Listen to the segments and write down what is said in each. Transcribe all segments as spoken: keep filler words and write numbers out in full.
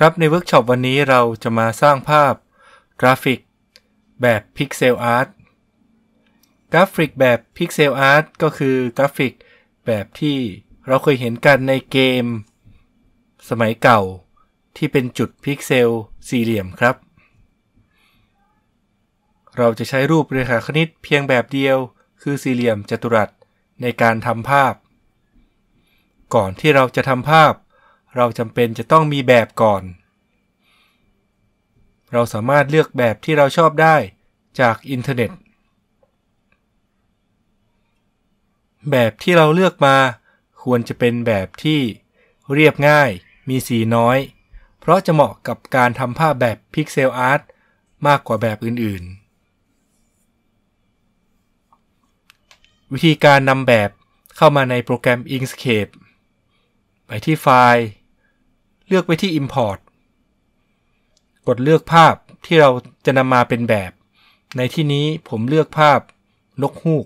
ครับในเวิร์กช็อปวันนี้เราจะมาสร้างภาพกราฟิกแบบ Pixel Art กราฟิกแบบ Pixel Art ก็คือกราฟิกแบบที่เราเคยเห็นกันในเกมสมัยเก่าที่เป็นจุดพิกเซลสี่เหลี่ยมครับเราจะใช้รูปเรขาคณิตเพียงแบบเดียวคือสี่เหลี่ยมจัตุรัสในการทำภาพก่อนที่เราจะทำภาพเราจำเป็นจะต้องมีแบบก่อนเราสามารถเลือกแบบที่เราชอบได้จากอินเทอร์เน็ตแบบที่เราเลือกมาควรจะเป็นแบบที่เรียบง่ายมีสีน้อยเพราะจะเหมาะกับการทำภาพแบบ Pixel Art มากกว่าแบบอื่นๆวิธีการนำแบบเข้ามาในโปรแกรม Inkscape ไปที่ไฟล์เลือกไปที่ Import กดเลือกภาพที่เราจะนำมาเป็นแบบในที่นี้ผมเลือกภาพนกฮูก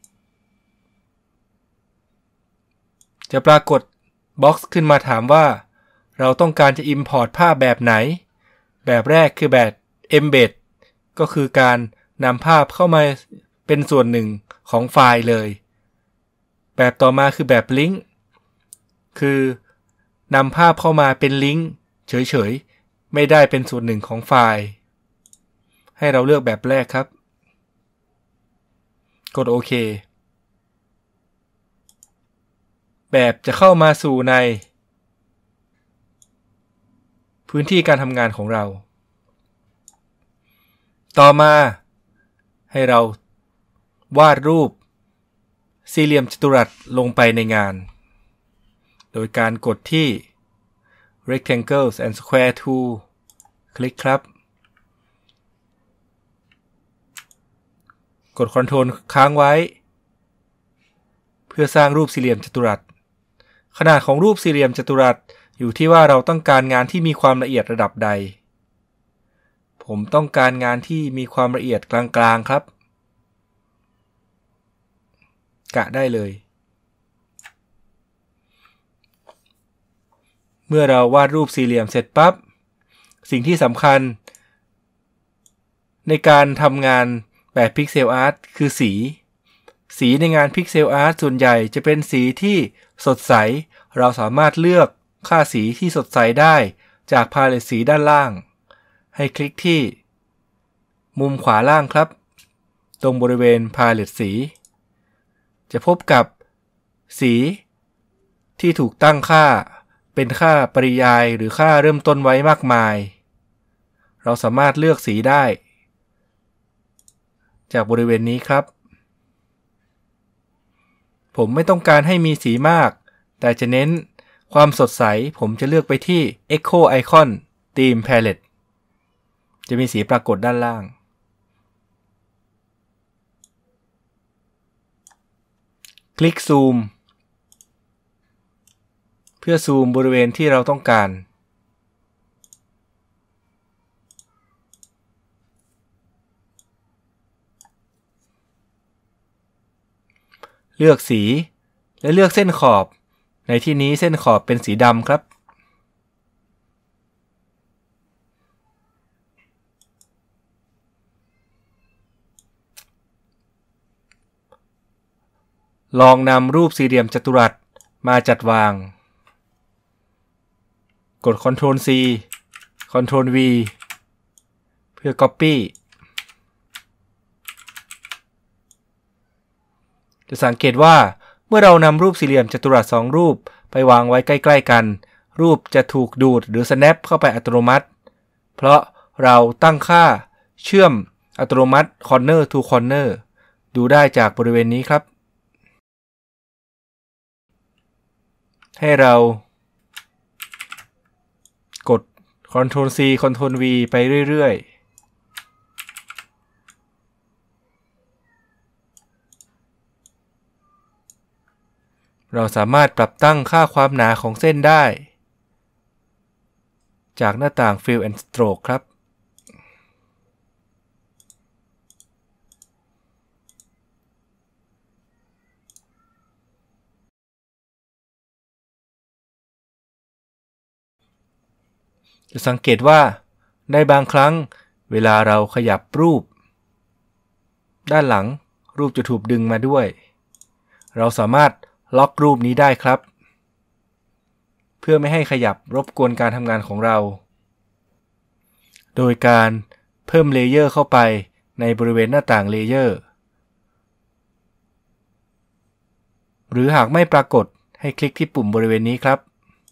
จะปรากฏบ็อกซ์ขึ้นมาถามว่าเราต้องการจะ Import ภาพแบบไหนแบบแรกคือแบบ Embed ก็คือการนำภาพเข้ามาเป็นส่วนหนึ่งของไฟล์เลยแบบต่อมาคือแบบ Link คือนำภาพเข้ามาเป็นลิงก์เฉยๆไม่ได้เป็นส่วนหนึ่งของไฟล์ให้เราเลือกแบบแรกครับกดโอเคแบบจะเข้ามาสู่ในพื้นที่การทำงานของเราต่อมาให้เราวาดรูปสี่เหลี่ยมจัตุรัสลงไปในงานโดยการกดที่ Rectangles and Square Tool คลิกครับกด Ctrl ค้างไว้เพื่อสร้างรูปสี่เหลี่ยมจัตุรัสขนาดของรูปสี่เหลี่ยมจัตุรัสอยู่ที่ว่าเราต้องการงานที่มีความละเอียดระดับใดผมต้องการงานที่มีความละเอียดกลางๆครับกะได้เลยเมื่อเราวาดรูปสี่เหลี่ยมเสร็จปั๊บสิ่งที่สำคัญในการทำงานแบบ Pixel Art คือสีสีในงาน Pixel Art ส่วนใหญ่จะเป็นสีที่สดใสเราสามารถเลือกค่าสีที่สดใสได้จากพาเลตสีด้านล่างให้คลิกที่มุมขวาล่างครับตรงบริเวณพาเลตสีจะพบกับสีที่ถูกตั้งค่าเป็นค่าปริยายหรือค่าเริ่มต้นไว้มากมายเราสามารถเลือกสีได้จากบริเวณนี้ครับผมไม่ต้องการให้มีสีมากแต่จะเน้นความสดใสผมจะเลือกไปที่ Echo Icon Theme Palette จะมีสีปรากฏด้านล่างคลิกซูมเพื่อซูมบริเวณที่เราต้องการเลือกสีและเลือกเส้นขอบในที่นี้เส้นขอบเป็นสีดำครับลองนำรูปสี่เหลี่ยมจัตุรัสมาจัดวางกด Ctrl C Ctrl V เพื่อ Copy จะสังเกตว่าเมื่อเรานำรูปสี่เหลี่ยมจัตุรัสสองรูปไปวางไว้ใกล้ๆกันรูปจะถูกดูดหรือ snap เข้าไปอัตโนมัติเพราะเราตั้งค่าเชื่อมอัตโนมัติ corner to corner ดูได้จากบริเวณนี้ครับให้เรากด Ctrl C Ctrl V ไปเรื่อยๆเราสามารถปรับตั้งค่าความหนาของเส้นได้จากหน้าต่าง Fill and Stroke ครับจะสังเกตว่าในบางครั้งเวลาเราขยับรูปด้านหลังรูปจะถูกดึงมาด้วยเราสามารถล็อกรูปนี้ได้ครับเพื่อไม่ให้ขยับรบกวนการทำงานของเราโดยการเพิ่มเลเยอร์เข้าไปในบริเวณหน้าต่างเลเยอร์หรือหากไม่ปรากฏให้คลิกที่ปุ่มบริเวณนี้ครับ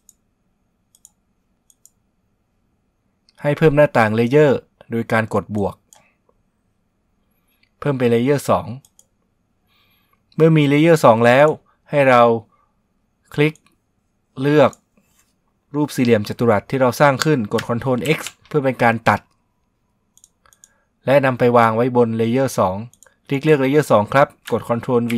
ให้เพิ่มหน้าต่างเลเยอร์โดยการกดบวกเพิ่มเป็นเลเยอร์สองเมื่อมีเลเยอร์สองแล้วให้เราคลิกเลือกรูปสี่เหลี่ยมจัตุรัสที่เราสร้างขึ้นกด คอนโทรล เอ็กซ์ เพื่อเป็นการตัดและนำไปวางไว้บนเลเยอร์สองคลิกเลือกเลเยอร์สองครับกด คอนโทรล วี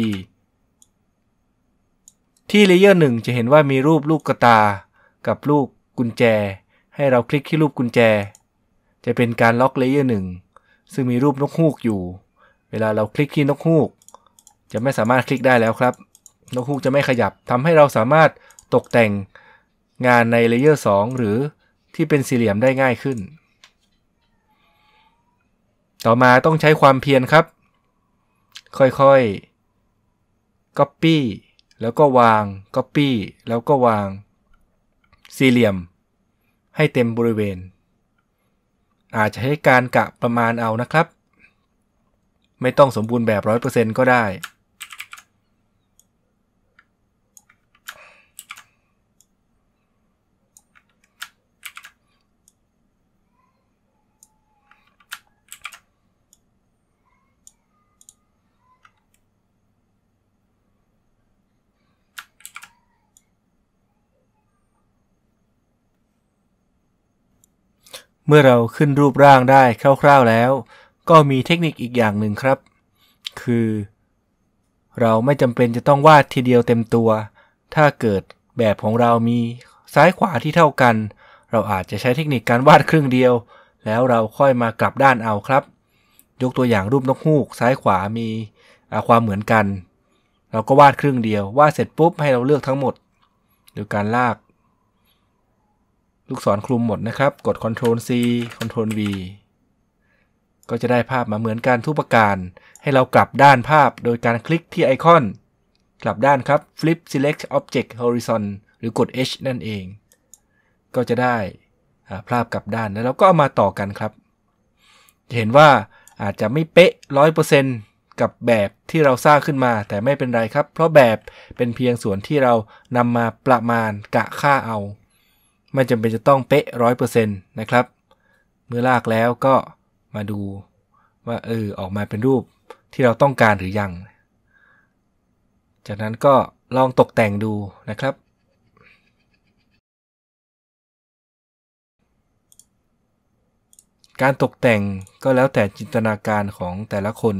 ที่เลเยอร์หนึ่งจะเห็นว่ามีรูปลูกกระตากับรูปกุญแจให้เราคลิกที่รูปกุญแจจะเป็นการล็อกเลเยอร์หนึ่งซึ่งมีรูปนกฮูกอยู่เวลาเราคลิกที่นกฮูกจะไม่สามารถคลิกได้แล้วครับนกฮูกจะไม่ขยับทำให้เราสามารถตกแต่งงานในเลเยอร์สองหรือที่เป็นสี่เหลี่ยมได้ง่ายขึ้นต่อมาต้องใช้ความเพียรครับค่อยๆ Copy แล้วก็วาง Copy แล้วก็วางสี่เหลี่ยมให้เต็มบริเวณอาจจะให้การกะประมาณเอานะครับไม่ต้องสมบูรณ์แบบ ร้อยเปอร์เซ็นต์ ก็ได้เมื่อเราขึ้นรูปร่างได้คร่าวๆแล้วก็มีเทคนิคอีกอย่างหนึ่งครับคือเราไม่จำเป็นจะต้องวาดทีเดียวเต็มตัวถ้าเกิดแบบของเรามีซ้ายขวาที่เท่ากันเราอาจจะใช้เทคนิคการวาดครึ่งเดียวแล้วเราค่อยมากลับด้านเอาครับยกตัวอย่างรูปนกฮูกซ้ายขวามีความเหมือนกันเราก็วาดครึ่งเดียววาดเสร็จปุ๊บให้เราเลือกทั้งหมดโดยการลากลูกศรคลุมหมดนะครับกด คอนโทรล ซี คอนโทรล วี ก็จะได้ภาพมาเหมือนกันทุกประการให้เรากลับด้านภาพโดยการคลิกที่ไอคอนกลับด้านครับ Flip Select Object Horizon หรือกด H นั่นเองก็จะได้ภาพกลับด้านแล้วเราก็เอามาต่อกันครับจะเห็นว่าอาจจะไม่เป๊ะ ร้อยเปอร์เซ็นต์ กับแบบที่เราสร้างขึ้นมาแต่ไม่เป็นไรครับเพราะแบบเป็นเพียงส่วนที่เรานำมาประมาณกะค่าเอาไม่จำเป็นจะต้องเป๊ะ ร้อยเปอร์เซ็นต์ นะครับเมื่อลากแล้วก็มาดูว่าเออออกมาเป็นรูปที่เราต้องการหรือยังจากนั้นก็ลองตกแต่งดูนะครับการตกแต่งก็แล้วแต่จินตนาการของแต่ละคน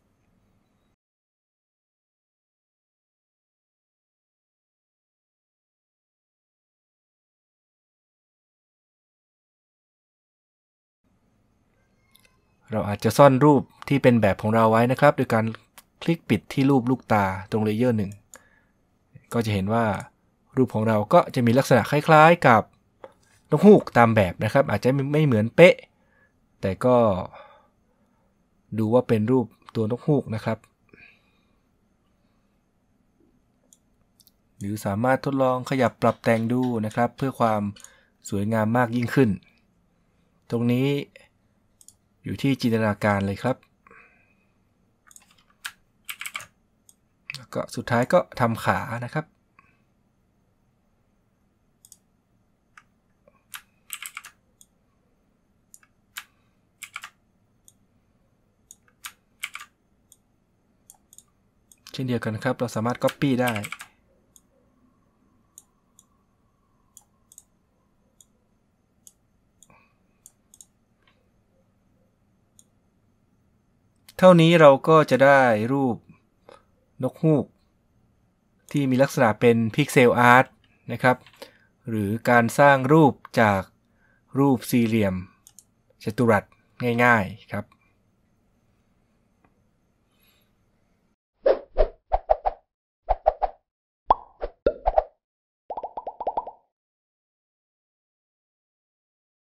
เราอาจจะซ่อนรูปที่เป็นแบบของเราไว้นะครับโดยการคลิกปิดที่รูปลูกตาตรงเลเยอร์หนึ่งก็จะเห็นว่ารูปของเราก็จะมีลักษณะคล้ายๆกับนกฮูกตามแบบนะครับอาจจะไม่เหมือนเป๊ะแต่ก็ดูว่าเป็นรูปตัวนกฮูกนะครับหรือสามารถทดลองขยับปรับแต่งดูนะครับเพื่อความสวยงามมากยิ่งขึ้นตรงนี้อยู่ที่จินตนาการเลยครับแล้วก็สุดท้ายก็ทำขานะครับเช่นเดียวกันครับเราสามารถ Copy ได้เท่านี้เราก็จะได้รูปนกฮูกที่มีลักษณะเป็นพิกเซลอาร์ตนะครับหรือการสร้างรูปจากรูปสี่เหลี่ยมจัตุรัสง่ายๆครับ